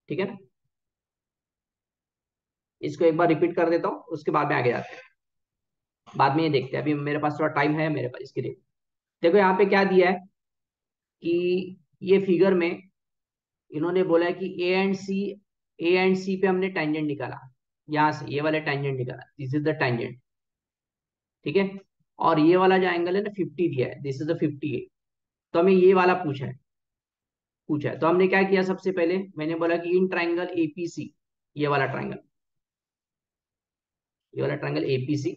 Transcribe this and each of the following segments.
ठीक है ना। इसको एक बार रिपीट कर देता हूँ, उसके बाद में आगे जाते हैं। बाद में ये देखते हैं, अभी मेरे पास थोड़ा टाइम है मेरे पास इसके लिए। देखो यहाँ पे क्या दिया है कि ये फिगर में इन्होंने बोला है कि ए एंड सी पे हमने टेंजेंट निकाला, यहाँ से ये वाले टेंजेंट निकाला, दिस इज द टेंजेंट। ठीक है। और ये वाला जो एंगल है ना 50 दिया है, दिस इज द 58। तो हमें ये वाला पूछा है तो हमने क्या किया, सबसे पहले मैंने बोला कि इन ट्राइंगल एपीसी, ये वाला ट्राइंगल, ये वाला ट्राइंगल एपीसी।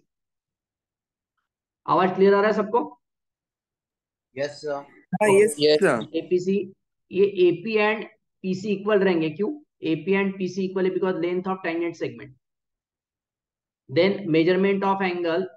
आवाज क्लियर आ रहा है सबको? Yes sir. हाँ, ओके। Yes sir. एपीसी, ये एपी एंड पीसी इक्वल रहेंगे, क्यों? एपी एंड पीसी इक्वल है because length of tangent segment. Then measurement of angle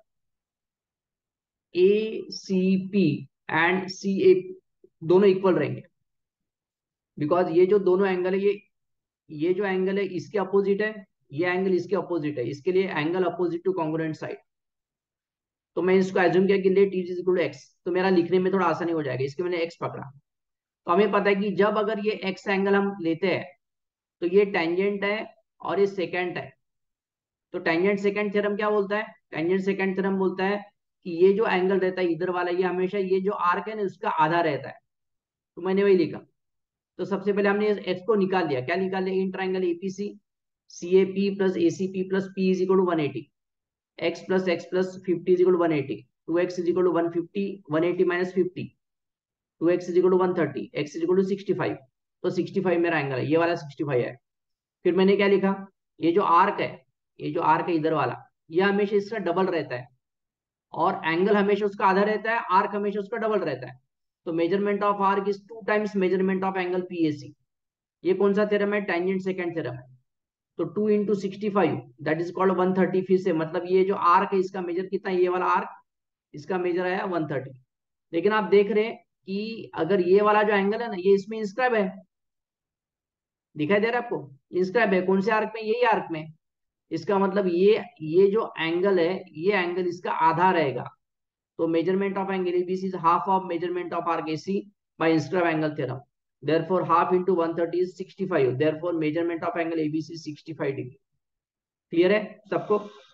A C P and C A दोनों इक्वल रहेंगे, बिकॉज ये जो दोनों एंगल है, ये जो एंगल है इसके अपोजिट है, ये एंगल इसके अपोजिट है, इसके लिए angle opposite to congruent side. तो मैं इसको एज्यूम किया कि let is equal to x, तो मेरा लिखने में थोड़ा आसानी हो जाएगा, इसके मैंने एक्स पकड़ा। तो हमें पता है कि जब अगर ये एक्स एंगल हम लेते हैं तो ये टेंजेंट है और ये सेकेंट है। तो टेंजेंट सेकेंड थ्योरम क्या बोलता है? टेंजेंट सेकेंड थ्योरम बोलता है कि ये जो एंगल रहता है इधर वाला, ये हमेशा ये जो आर्क है ना उसका आधा रहता है। तो मैंने वही लिखा। तो सबसे पहले हमने एक्स को निकाल लिया, क्या निकाल लिया? In triangle APC C A P plus A C P plus P is equal to 180, x plus 50 is equal to 180, 2x is equal to 150, 180 minus 50, 2x is equal to 130, x is equal to 65। तो 65 मेरा angle है, ये वाला 65 है। फिर मैंने क्या लिखा, ये जो आर्क है, ये जो आर्क है इधर वाला, ये हमेशा इसका डबल रहता है, और एंगल हमेशा उसका आधा रहता है, आर्क हमेशा उसका डबल रहता है। तो measurement of arc is 2 times measurement of angle PAC. ये कौन सा थ्योरम है? टेंजेंट सेकंड थ्योरम है। तो 2 इंटू 65 दैट इज कॉल्ड 130। फिर से मतलब ये जो आर्क है इसका मेजर कितना है, ये वाला आर्क, इसका मेजर आया 130। लेकिन आप देख रहे हैं कि अगर ये वाला जो एंगल है ना, ये इसमें इंस्क्राइब है, दिखाई दे रहा है आपको? इंस्क्राइब है कौन से आर्क में? यही आर्क में। इसका मतलब ये जो एंगल है, ये एंगल इसका आधा रहेगा। तो measurement of angle ABC is half of measurement of arc AC by inscribe angle theorem. therefore half into 130 is 65, therefore measurement of angle abc is 65 degree. Clear है सबको?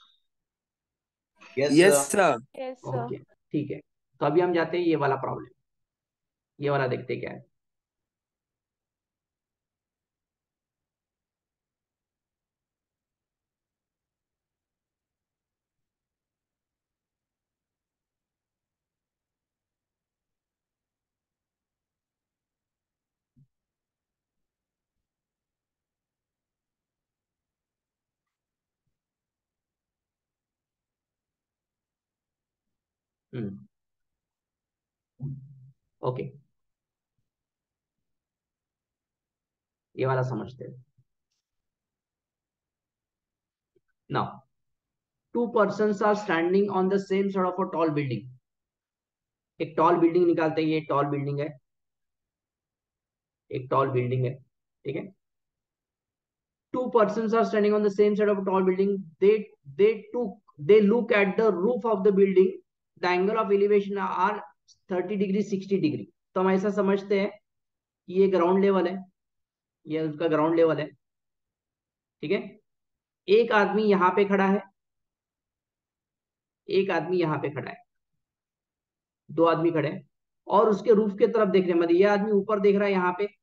Yes yes sir. Sir. Yes sir. Okay, ठीक है। तो अभी हम जाते हैं ये वाला प्रॉब्लम, ये वाला देखते हैं क्या है। हम्म, ओके, ये वाला समझते हैं। Now two persons are standing on the same side of a tall building. एक टॉल बिल्डिंग निकालते हैं, ये टॉल बिल्डिंग है, एक टॉल बिल्डिंग है, ठीक है। Two persons are standing on the same side of a tall building. They look at the roof of the building. The angle of elevation are 30 degree 60 degree. तो हम ऐसा समझते हैं कि ये ग्राउंड लेवल है, ये उसका ग्राउंड लेवल है, ठीक है। एक आदमी यहाँ पे खड़ा है, एक आदमी यहाँ पे खड़ा है, दो आदमी खड़े हैं, और उसके रूफ के तरफ देख रहे हैं। मतलब ये आदमी ऊपर देख रहा है यहाँ पे,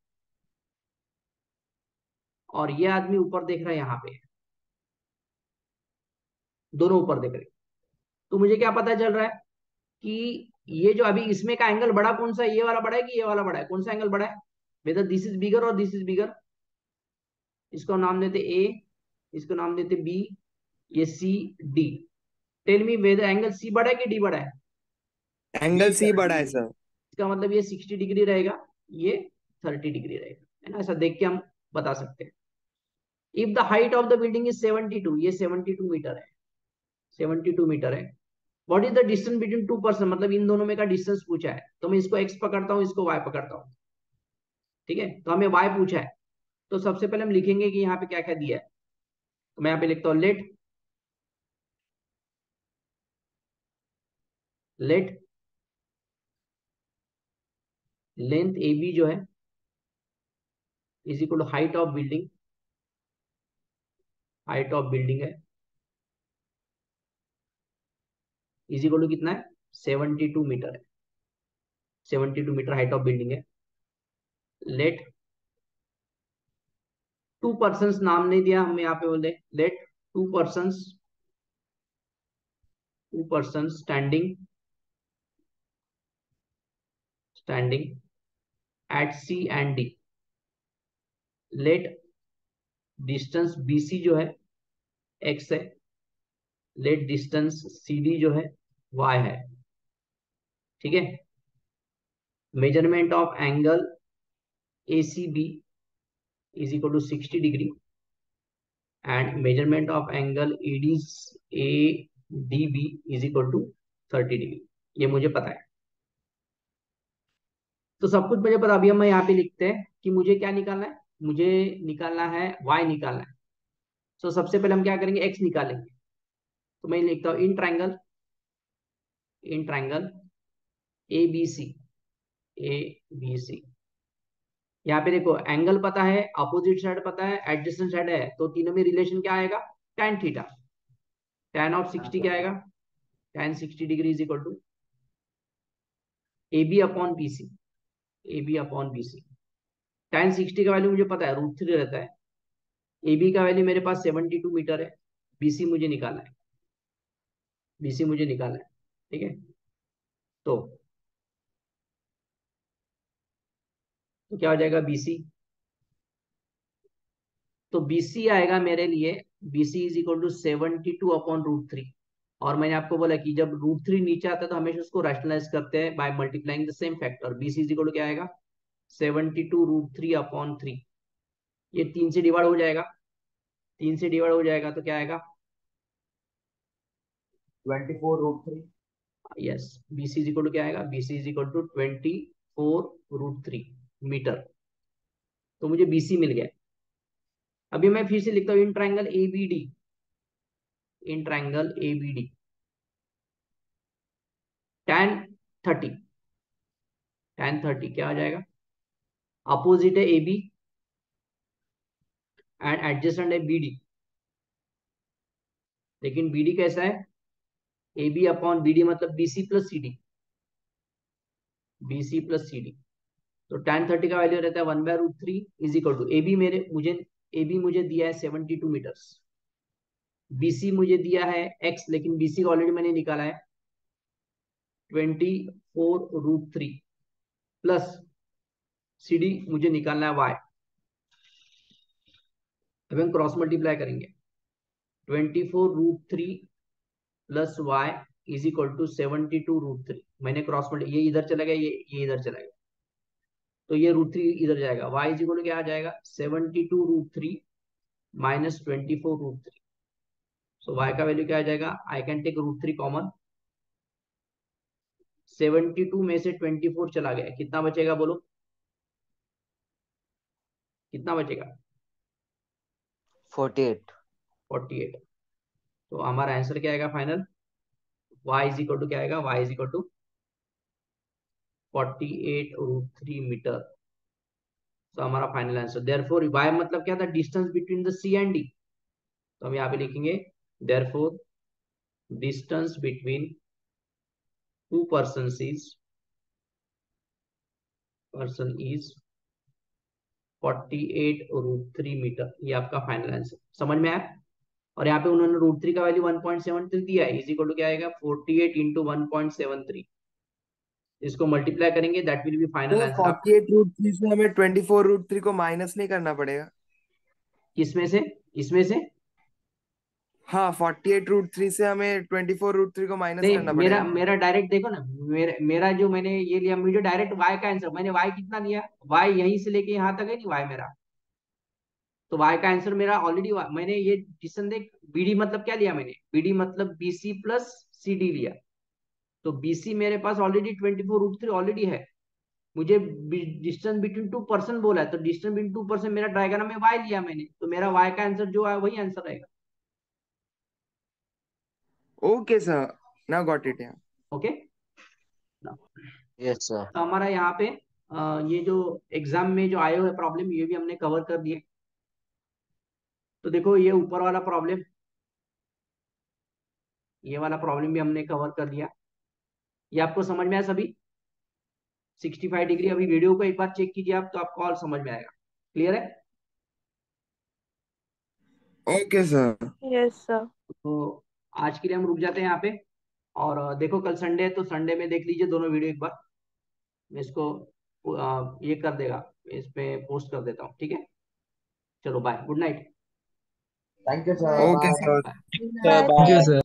और ये आदमी ऊपर देख रहा है यहाँ पे, दोनों ऊपर देख रहे हैं। तो मुझे क्या पता चल रहा है कि ये जो अभी इसमें का एंगल बड़ा कौन सा है? ये वाला बड़ा है कि ये वाला बड़ा है? कौन सा एंगल बड़ा है? वेदर दिस इज बिगर और दिस इज बिगर। इसको नाम देते ए, इसको नाम देते बी, ये C, D. Tell me whether angle C बड़ा है कि डी बड़ा है? एंगल डी सी सर, बड़ा डी। है सर। इसका मतलब ये 60 डिग्री रहेगा, ये 30 डिग्री रहेगा, है ना। ऐसा देख के हम बता सकते हैं। If the height of the building is 72, ये 72 मीटर है, 72 मीटर है। What is the distance between two person? मतलब इन दोनों में का डिस्टेंस पूछा है, तो मैं इसको एक्स पकड़ता हूँ, इसको वाई पकड़ता हूँ, ठीक है। तो हमें वाई पूछा है, तो सबसे पहले हम लिखेंगे कि यहाँ पे क्या क्या दिया है। तो मैं यहाँ पे लिखता हूँ लेट लेंथ ए बी जो है is equal to height of building height of building है इज इक्वल टू कितना है, 72 मीटर है, 72 मीटर हाइट ऑफ बिल्डिंग है। लेट टू पर्सन, नाम नहीं दिया हम यहाँ पे, बोले let two person standing at C and D. Let distance BC जो है एक्स है, लेट डिस्टेंस सी डी जो है वाई है। ठीक है। Measurement of angle A C B is equal to 60 degree and measurement of angle A D B is equal to 30 degree. ये मुझे पता है, तो सब कुछ मुझे पता। अभी हम यहाँ पे लिखते हैं कि मुझे क्या निकालना है, मुझे निकालना है वाई निकालना है। तो सबसे पहले हम क्या करेंगे, एक्स निकालेंगे। तो मैं लिखता हूँ in triangle A B C, A B C. यहाँ पे देखो एंगल पता है, अपोजिट साइड पता है, एडजेसेंट साइड है, तो तीनों में रिलेशन क्या आएगा, tan थीटा। tan ऑफ 60 क्या आएगा, tan 60 degree is equal to A B upon B C, A B upon B C. tan 60 का वैल्यू मुझे पता है, √3 रहता है। ए बी का वैल्यू मेरे पास 72 मीटर है, बीसी मुझे निकालना है, बीसी मुझे निकालना है। ठीक है। तो क्या हो जाएगा बीसी, तो बीसी आएगा मेरे लिए, BC is equal to 72 upon √3। और मैंने आपको बोला कि जब √3 नीचे आता है तो हमेशा उसको रैशनलाइज करते हैं by multiplying the same factor. BC is equal to क्या आएगा, 72 √3 अपॉन 3। ये 3 से डिवाइड हो जाएगा, 3 से डिवाइड हो जाएगा तो क्या आएगा, 24 √3। Yes, BC is equal to क्या आएगा, BC is equal to 24 √3 metre. तो मुझे बीसी मिल गया। अभी मैं फिर से लिखता हूँ in triangle A B D, in triangle A B D tan 30, tan 30 क्या आ जाएगा, अपोजिट है ए बी एंड एडजेसेंट है बी डी। लेकिन बी डी कैसा है, A B upon B D मतलब B C plus C D, B C plus C D. तो tan 30 का वैल्यू रहता है 1/√3 is equal to, A B मुझे दिया है 72 मीटर्स, बीसी मुझे दिया है एक्स, लेकिन बीसी का ऑलरेडी मैंने निकाला है 24 √3 प्लस सी डी मुझे निकालना है वाई। अब हम क्रॉस मल्टीप्लाई करेंगे, 24 √3 plus Y is equal to 72 √3। मैंने क्रॉस मल्टी, ये इधर चला गया, ये इधर चला गया, तो ये √3 इधर जाएगा, वाई इज इक्वल टू क्या आ जाएगा, 72 √3 माइनस 24 √3। सो वाई का वैल्यू क्या आ जाएगा, आई कैन टेक √3 कॉमन, 72 में से 24 चला गया, कितना बचेगा बोलो, कितना बचेगा, 48। 48। तो हमारा आंसर क्या आएगा final, y is equal to क्या आएगा, y is equal to 48 √3 metre. तो हमारा फाइनल आंसर, देयरफॉर y मतलब क्या था, distance between the C and D. तो हम यहाँ पे लिखेंगे therefore distance between two person is 48 √3 metre. ये आपका फाइनल आंसर समझ में आया। और यहाँ पे उन्होंने √3 का वैल्यू 1.73 दिया है, इज इक्वल टू क्या आएगा, 48 इंटू 1.73। इसको मल्टीप्लाई करेंगे, दैट विल बी फाइनल तो आंसर आप। 48 √3 से हमें 24 √3 को माइनस नहीं करना पड़ेगा? किसमें से, इसमें से, हाँ, 48 √3 से हमें 24 √3 को माइनस नहीं करना मेरा पड़ेगा। मेरा डायरेक्ट देखो ना, मेरा जो मैंने ये लिया, मुझे डायरेक्ट y का आंसर, मैंने y कितना लिया, y यहीं से लेके यहाँ तक है नहीं y मेरा, तो y का आंसर मेरा ऑलरेडी, मैंने ये डिस्टेंस देख, bd मतलब क्या लिया मैंने, bd मतलब bc प्लस cd लिया। तो bc मेरे पास ऑलरेडी 24 √3 ऑलरेडी है। मुझे डिस्टेंस बिटवीन टू पर्सन बोला है, तो डिस्टेंस बिटवीन टू पर्सन मेरा डायग्राम में y लिया मैंने, तो मेरा y का आंसर जो है वही आंसर रहेगा। Okay sir, now got it. Okay. Yes sir. तो हमारा यहाँ पे ये जो एग्जाम में जो आए हुए प्रॉब्लम, ये भी हमने कवर कर दिए। तो देखो ये ऊपर वाला प्रॉब्लम, ये वाला प्रॉब्लम भी हमने कवर कर लिया। ये आपको समझ में आया सभी? 65 डिग्री, अभी वीडियो को एक बार चेक कीजिए आप, तो आपको और समझ में आएगा। क्लियर है? Okay sir. Yes sir. तो आज के लिए हम रुक जाते हैं यहाँ पे। और देखो कल संडे है, तो संडे में देख लीजिए दोनों वीडियो एक बार। मैं इसको ये कर देगा, इस पे पोस्ट कर देता हूँ, ठीक है? चलो bye, good night. Thank you sir, bye. Okay bye. Sir. Bye thank you bye. Sir.